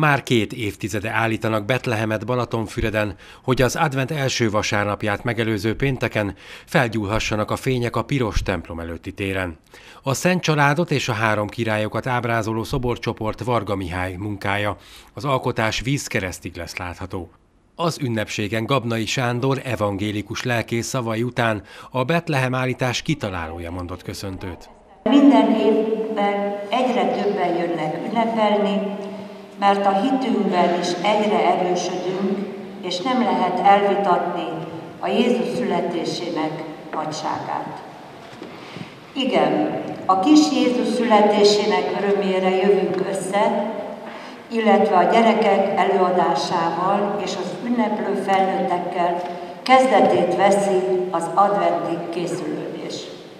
Már 2 évtizede állítanak Betlehemet Balatonfüreden, hogy az advent első vasárnapját megelőző pénteken felgyúlhassanak a fények a piros templom előtti téren. A Szent Családot és a 3 királyokat ábrázoló szoborcsoport Varga Mihály munkája. Az alkotás vízkeresztig lesz látható. Az ünnepségen Gabnai Sándor evangélikus lelkész szavai után a Betlehem állítás kitalálója mondott köszöntőt. Minden évben egyre többen jönnek ünnepelni, mert a hitünkben is egyre erősödünk, és nem lehet elvitatni a Jézus születésének nagyságát. Igen, a kis Jézus születésének örömére jövünk össze, illetve a gyerekek előadásával és az ünneplő felnőttekkel kezdetét veszi az adventi készülődés.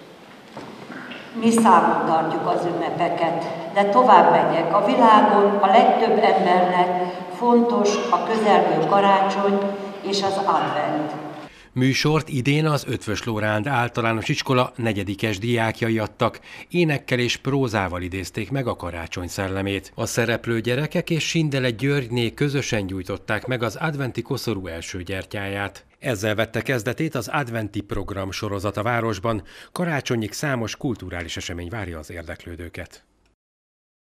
Mi számon tartjuk az ünnepeket, de tovább megyek. A világon a legtöbb embernek fontos a közelgő karácsony és az advent. Műsort idén az Eötvös Loránd Általános Iskola 4-es diákjai adtak, énekkel és prózával idézték meg a karácsony szellemét. A szereplő gyerekek és Sindele Györgyné közösen gyújtották meg az adventi koszorú első gyertyáját. Ezzel vette kezdetét az adventi program sorozat a városban, karácsonyig számos kulturális esemény várja az érdeklődőket.